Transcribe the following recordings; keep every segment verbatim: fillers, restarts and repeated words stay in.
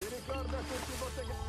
Ricorda tutti i botteghini.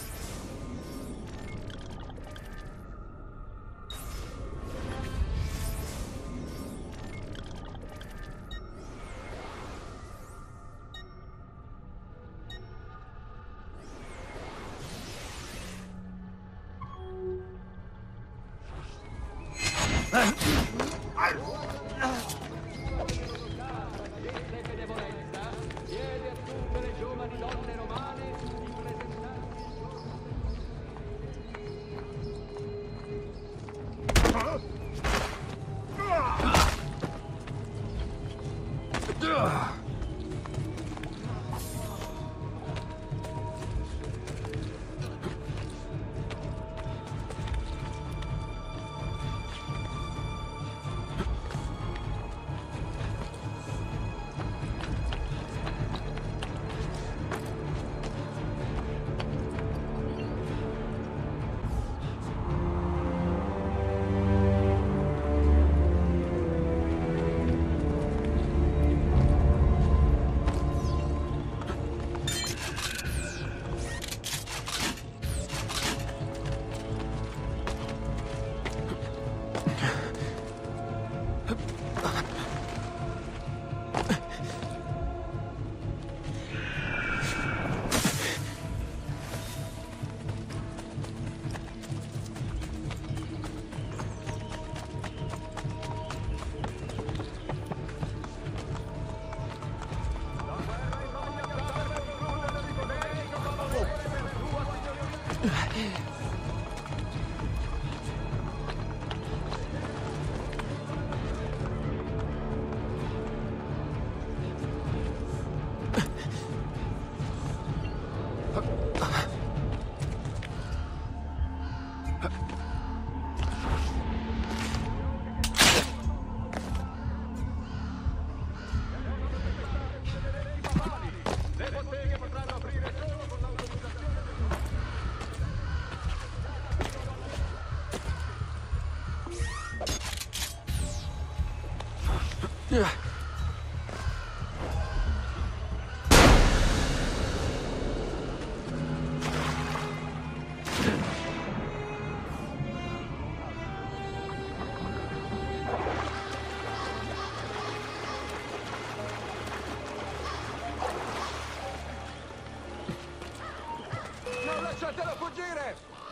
Non lasciatelo fuggire!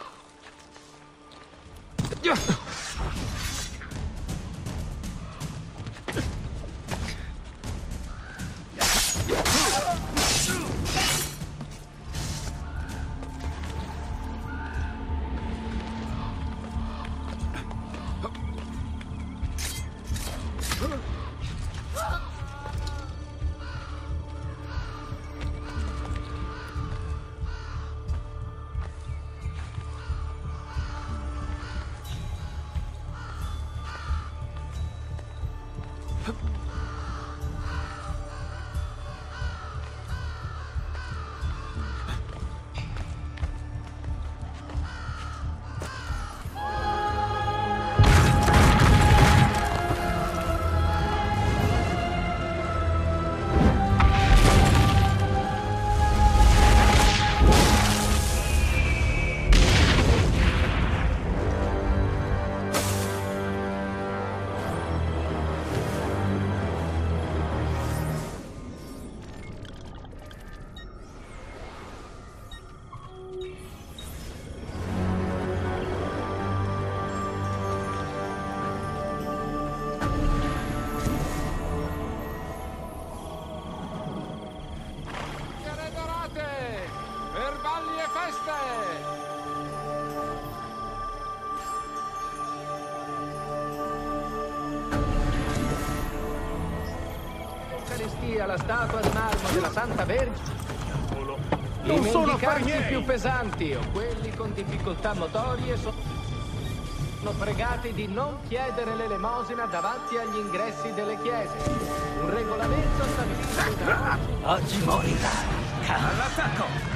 La statua di marmo della Santa Vergine. I Non sono affari mendicanti miei! più pesanti o quelli con difficoltà motorie sono pregati di non chiedere l'elemosina davanti agli ingressi delle chiese. Un regolamento stabilito da oggi morirà. All'attacco!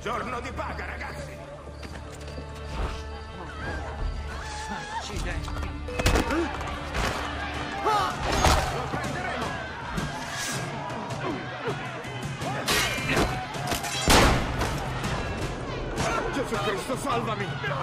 Giorno di paga, ragazzi! Accidenti! Lo prenderemo! Gesù Cristo, salvami!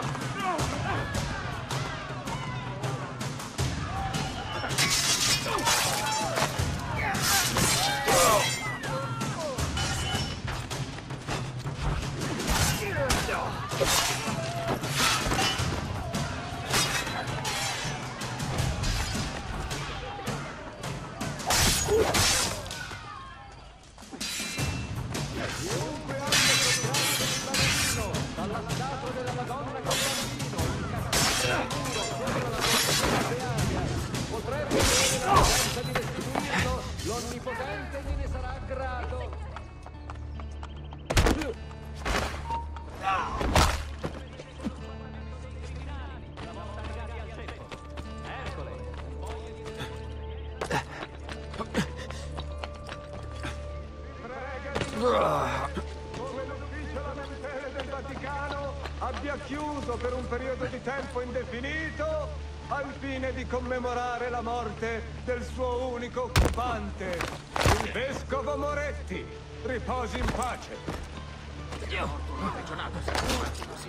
L'Onnipotente gliene sarà grato. Come l'ufficio lamentele del Vaticano abbia chiuso per un periodo di tempo indefinito al fine di commemorare la morte del suo unico occupante, il vescovo Moretti. Riposi in pace. Io non ho ragionato sempre così.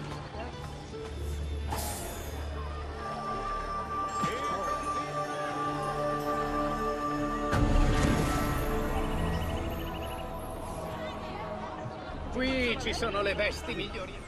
Qui ci sono le vesti migliori.